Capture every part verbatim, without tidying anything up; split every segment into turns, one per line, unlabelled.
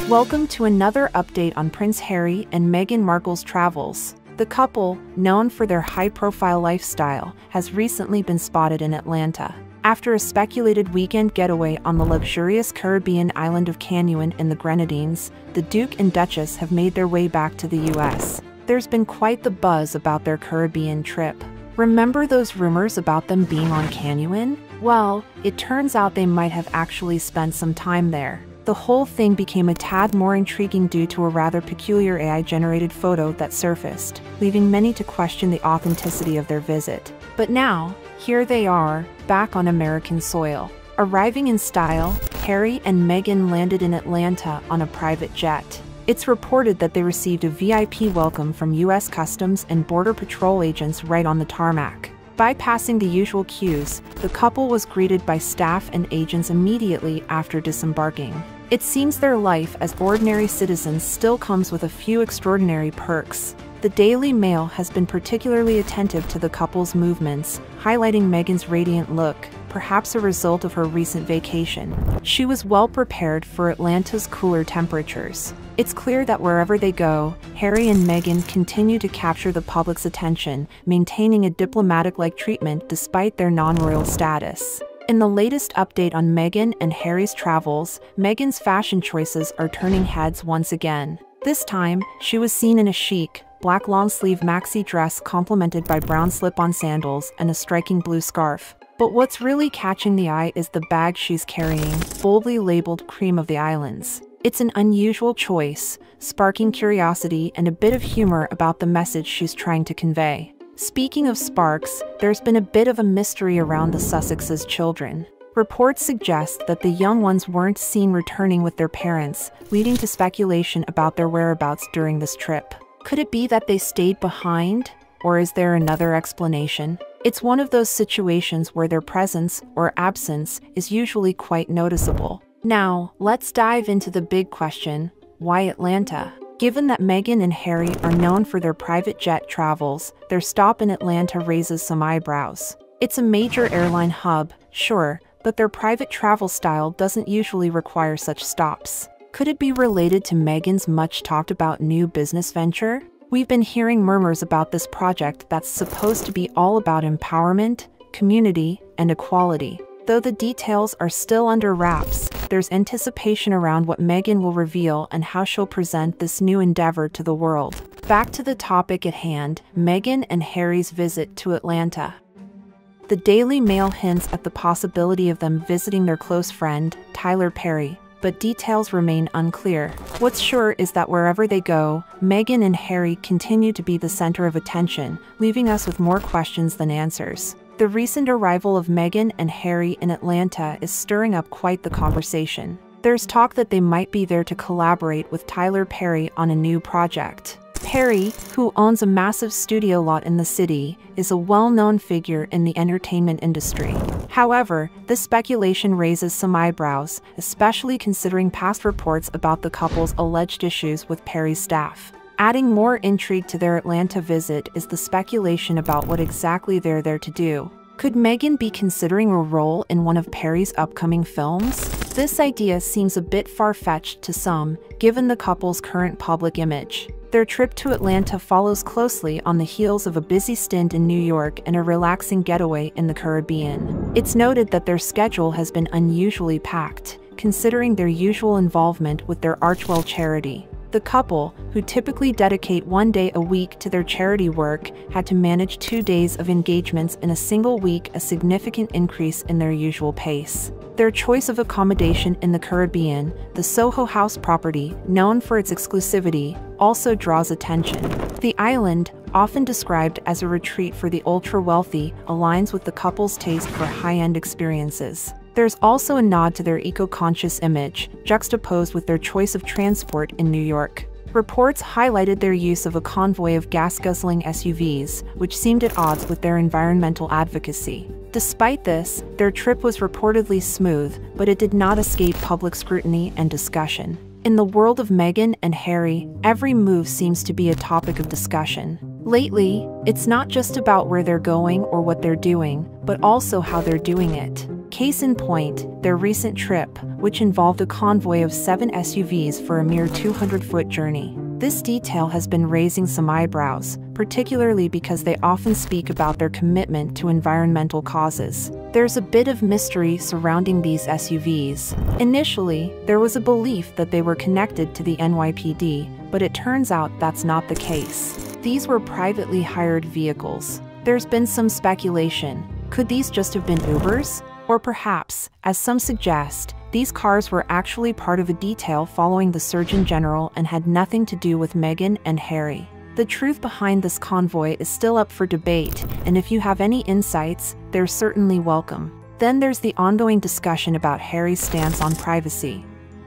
Welcome to another update on Prince Harry and Meghan Markle's travels. The couple, known for their high-profile lifestyle, has recently been spotted in Atlanta. After a speculated weekend getaway on the luxurious Caribbean island of Cancun in the Grenadines, the Duke and Duchess have made their way back to the U S. There's been quite the buzz about their Caribbean trip. Remember those rumors about them being on Cancun? Well, it turns out they might have actually spent some time there. The whole thing became a tad more intriguing due to a rather peculiar A I-generated photo that surfaced, leaving many to question the authenticity of their visit. But now, here they are, back on American soil. Arriving in style, Harry and Meghan landed in Atlanta on a private jet. It's reported that they received a V I P welcome from U S Customs and Border Patrol agents right on the tarmac. Bypassing the usual queues, the couple was greeted by staff and agents immediately after disembarking. It seems their life as ordinary citizens still comes with a few extraordinary perks. The Daily Mail has been particularly attentive to the couple's movements, highlighting Meghan's radiant look, perhaps a result of her recent vacation. She was well prepared for Atlanta's cooler temperatures. It's clear that wherever they go, Harry and Meghan continue to capture the public's attention, maintaining a diplomatic-like treatment despite their non-royal status. In the latest update on Meghan and Harry's travels, Meghan's fashion choices are turning heads once again. This time, she was seen in a chic, black long-sleeve maxi dress complemented by brown slip-on sandals and a striking blue scarf. But what's really catching the eye is the bag she's carrying, boldly labeled Cream of the Islands. It's an unusual choice, sparking curiosity and a bit of humor about the message she's trying to convey. Speaking of sparks, there's been a bit of a mystery around the Sussexes' children. Reports suggest that the young ones weren't seen returning with their parents, leading to speculation about their whereabouts during this trip. Could it be that they stayed behind? Or is there another explanation? It's one of those situations where their presence or absence is usually quite noticeable. Now, let's dive into the big question: why Atlanta? Given that Meghan and Harry are known for their private jet travels, their stop in Atlanta raises some eyebrows. It's a major airline hub, sure, but their private travel style doesn't usually require such stops. Could it be related to Meghan's much-talked-about new business venture? We've been hearing murmurs about this project that's supposed to be all about empowerment, community, and equality. Though the details are still under wraps, there's anticipation around what Meghan will reveal and how she'll present this new endeavor to the world. Back to the topic at hand, Meghan and Harry's visit to Atlanta. The Daily Mail hints at the possibility of them visiting their close friend, Tyler Perry, but details remain unclear. What's sure is that wherever they go, Meghan and Harry continue to be the center of attention, leaving us with more questions than answers. The recent arrival of Meghan and Harry in Atlanta is stirring up quite the conversation. There's talk that they might be there to collaborate with Tyler Perry on a new project. Perry, who owns a massive studio lot in the city, is a well-known figure in the entertainment industry. However, this speculation raises some eyebrows, especially considering past reports about the couple's alleged issues with Perry's staff. Adding more intrigue to their Atlanta visit is the speculation about what exactly they're there to do. Could Meghan be considering a role in one of Perry's upcoming films? This idea seems a bit far-fetched to some, given the couple's current public image. Their trip to Atlanta follows closely on the heels of a busy stint in New York and a relaxing getaway in the Caribbean. It's noted that their schedule has been unusually packed, considering their usual involvement with their Archewell charity. The couple, who typically dedicate one day a week to their charity work, had to manage two days of engagements in a single week, a significant increase in their usual pace. Their choice of accommodation in the Caribbean, the Soho House property, known for its exclusivity, also draws attention. The island, often described as a retreat for the ultra-wealthy, aligns with the couple's taste for high-end experiences. There's also a nod to their eco-conscious image, juxtaposed with their choice of transport in New York. Reports highlighted their use of a convoy of gas-guzzling S U Vs, which seemed at odds with their environmental advocacy. Despite this, their trip was reportedly smooth, but it did not escape public scrutiny and discussion. In the world of Meghan and Harry, every move seems to be a topic of discussion. Lately, it's not just about where they're going or what they're doing, but also how they're doing it. Case in point, their recent trip, which involved a convoy of seven S U Vs for a mere two hundred foot journey. This detail has been raising some eyebrows, particularly because they often speak about their commitment to environmental causes. There's a bit of mystery surrounding these S U Vs. Initially, there was a belief that they were connected to the N Y P D, but it turns out that's not the case. These were privately hired vehicles. There's been some speculation. Could these just have been Ubers? Or perhaps, as some suggest, these cars were actually part of a detail following the Surgeon General and had nothing to do with Meghan and Harry. The truth behind this convoy is still up for debate, and if you have any insights, they're certainly welcome. Then there's the ongoing discussion about Harry's stance on privacy.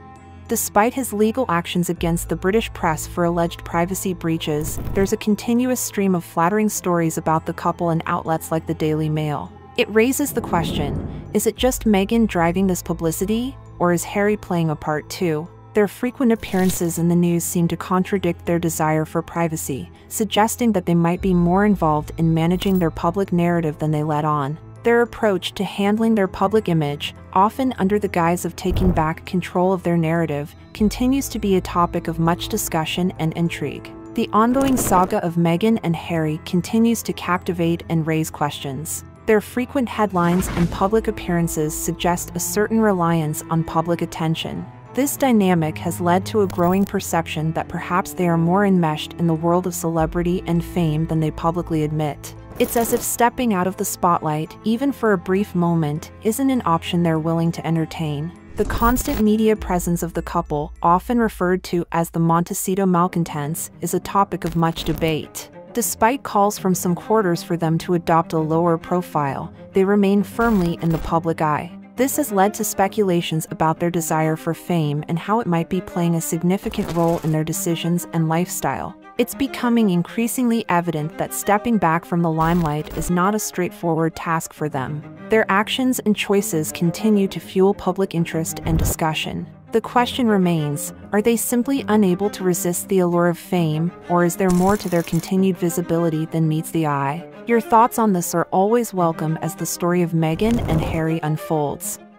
Despite his legal actions against the British press for alleged privacy breaches, there's a continuous stream of flattering stories about the couple in outlets like the Daily Mail. It raises the question, is it just Meghan driving this publicity, or is Harry playing a part too? Their frequent appearances in the news seem to contradict their desire for privacy, suggesting that they might be more involved in managing their public narrative than they let on. Their approach to handling their public image, often under the guise of taking back control of their narrative, continues to be a topic of much discussion and intrigue. The ongoing saga of Meghan and Harry continues to captivate and raise questions. Their frequent headlines and public appearances suggest a certain reliance on public attention. This dynamic has led to a growing perception that perhaps they are more enmeshed in the world of celebrity and fame than they publicly admit. It's as if stepping out of the spotlight, even for a brief moment, isn't an option they're willing to entertain. The constant media presence of the couple, often referred to as the Montecito malcontents, is a topic of much debate. Despite calls from some quarters for them to adopt a lower profile, they remain firmly in the public eye. This has led to speculations about their desire for fame and how it might be playing a significant role in their decisions and lifestyle. It's becoming increasingly evident that stepping back from the limelight is not a straightforward task for them. Their actions and choices continue to fuel public interest and discussion. The question remains, are they simply unable to resist the allure of fame, or is there more to their continued visibility than meets the eye? Your thoughts on this are always welcome as the story of Meghan and Harry unfolds.